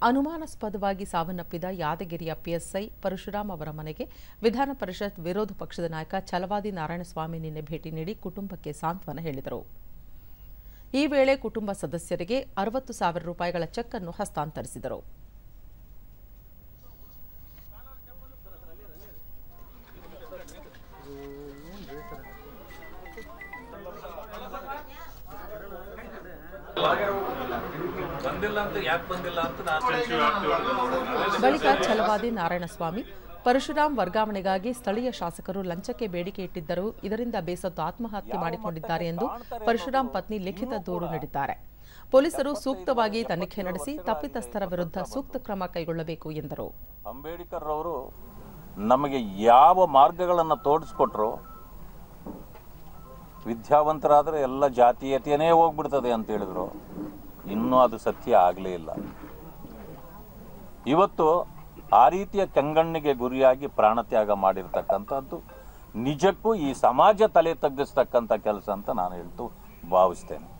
ಅನುಮಾನಾಸ್ಪದವಾಗಿ ಸಾವನ್ನಪ್ಪಿದ ಯಾದಗಿರಿಯ ಪಿಎಸ್ಐ ಪರಶುರಾಮ್ ಅವರ ಮನೆಗೆ ವಿಧಾನ ಪರಿಷತ್ ವಿರೋಧ ಪಕ್ಷದ ನಾಯಕ ಛಲವಾದಿ ನಾರಾಯಣಸ್ವಾಮಿ ನಿನ್ನೆ ಭೇಟಿ ನೀಡಿ ಕುಟುಂಬಕ್ಕೆ ಸಾಂತ್ವನ ಹೇಳಿದರು. ಈ ವೇಳೆ ಕುಟುಂಬ ಸದಸ್ಯರಿಗೆ 60,000 ರೂಪಾಯಿಗಳ ಚೆಕ್ ಅನ್ನು ಹಸ್ತಾಂತರಿಸಿದರು. ಬಳಿಕ ಛಲವಾದಿ ನಾರಾಯಣಸ್ವಾಮಿ ಪರಶುರಾಮ್ ವರ್ಗಾವಣೆಗಾಗಿ ಸ್ಥಳೀಯ ಶಾಸಕರು ಲಂಚಕ್ಕೆ ಬೇಡಿಕೆ ಇಟ್ಟಿದ್ದರು, ಇದರಿಂದ ಬೇಸತ್ತು ಆತ್ಮಹತ್ಯೆ ಮಾಡಿಕೊಂಡಿದ್ದಾರೆ ಎಂದು ಪರಶುರಾಮ್ ಪತ್ನಿ ಲಿಖಿತ ದೂರು ನೀಡಿದ್ದಾರೆ. ಪೊಲೀಸರು ಸೂಕ್ತವಾಗಿ ತನಿಖೆ ನಡೆಸಿ ತಪ್ಪಿತಸ್ಥರ ವಿರುದ್ಧ ಸೂಕ್ತ ಕ್ರಮ ಕೈಗೊಳ್ಳಬೇಕು ಎಂದರು. ಅಂಬೇಡ್ಕರ್ ಅವರು ನಮಗೆ ಯಾವ ಮಾರ್ಗಗಳನ್ನು ತೋರಿಸ್ಕೊಟ್ರು, ವಿದ್ಯಾವಂತರಾದರೆ ಎಲ್ಲ ಜಾತೀಯತೆಯೇ ಹೋಗ್ಬಿಡ್ತದೆ ಅಂತ ಹೇಳಿದ್ರು. ಇನ್ನೂ ಅದು ಸತ್ಯ ಆಗಲೇ ಇಲ್ಲ. ಇವತ್ತು ಆ ರೀತಿಯ ಕೆಂಗಣ್ಣಿಗೆ ಗುರಿಯಾಗಿ ಪ್ರಾಣತ್ಯಾಗ ಮಾಡಿರ್ತಕ್ಕಂಥದ್ದು ನಿಜಕ್ಕೂ ಈ ಸಮಾಜ ತಲೆ ತಗ್ಗಿಸ್ತಕ್ಕಂಥ ಕೆಲಸ ಅಂತ ನಾನು ಭಾವಿಸ್ತೇನೆ.